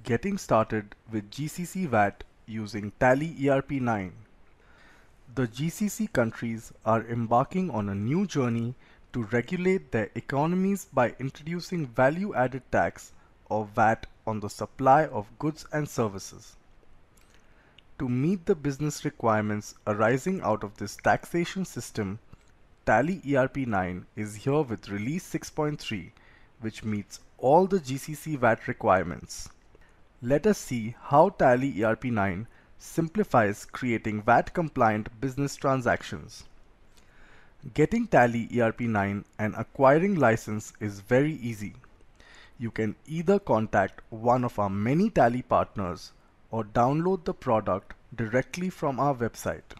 Getting started with GCC VAT using Tally ERP9. The GCC countries are embarking on a new journey to regulate their economies by introducing value-added tax or VAT on the supply of goods and services. To meet the business requirements arising out of this taxation system, Tally ERP9 is here with Release 6.3, which meets all the GCC VAT requirements. Let us see how Tally ERP9 simplifies creating VAT-compliant business transactions. Getting Tally ERP9 and acquiring license is very easy. You can either contact one of our many Tally partners or download the product directly from our website.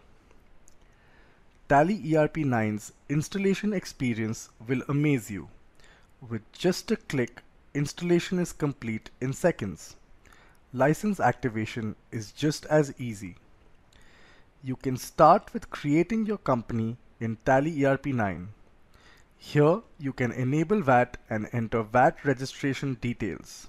Tally ERP9's installation experience will amaze you. With just a click, installation is complete in seconds. License activation is just as easy. You can start with creating your company in Tally ERP9. Here you can enable VAT and enter VAT registration details.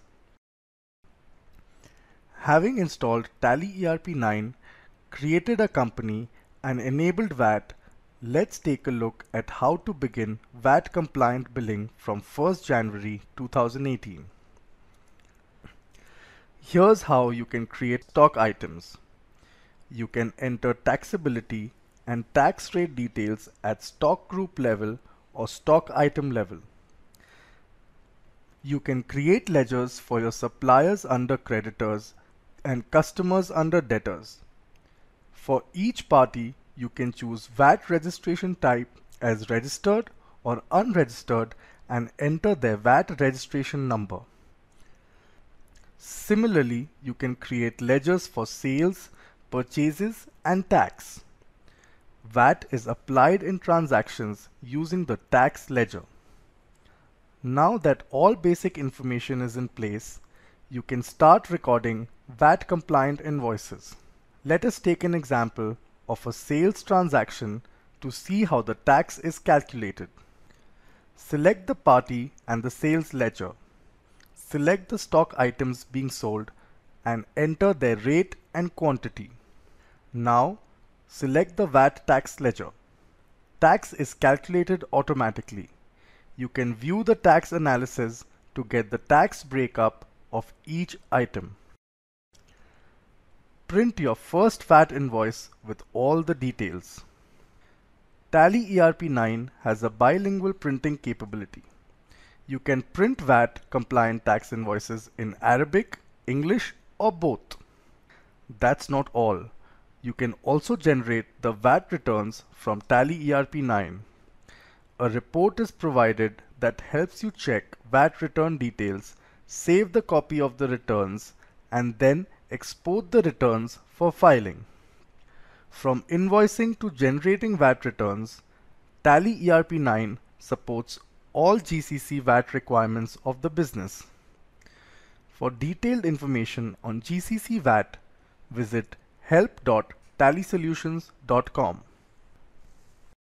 Having installed Tally ERP9, created a company and enabled VAT, let's take a look at how to begin VAT compliant billing from 1st January 2018. Here's how you can create stock items. You can enter taxability and tax rate details at stock group level or stock item level. You can create ledgers for your suppliers under creditors and customers under debtors. For each party, you can choose VAT registration type as registered or unregistered and enter their VAT registration number. Similarly, you can create ledgers for sales, purchases, and tax. VAT is applied in transactions using the tax ledger. Now that all basic information is in place, you can start recording VAT compliant invoices. Let us take an example of a sales transaction to see how the tax is calculated. Select the party and the sales ledger. Select the stock items being sold and enter their rate and quantity. Now, select the VAT tax ledger. Tax is calculated automatically. You can view the tax analysis to get the tax breakup of each item. Print your first VAT invoice with all the details. Tally ERP9 has a bilingual printing capability. You can print VAT compliant tax invoices in Arabic, English, or both. That's not all. You can also generate the VAT returns from Tally ERP9. A report is provided that helps you check VAT return details, save the copy of the returns, and then export the returns for filing. From invoicing to generating VAT returns, Tally ERP9 supports all GCC VAT requirements of the business. For detailed information on GCC VAT, visit help.tallysolutions.com.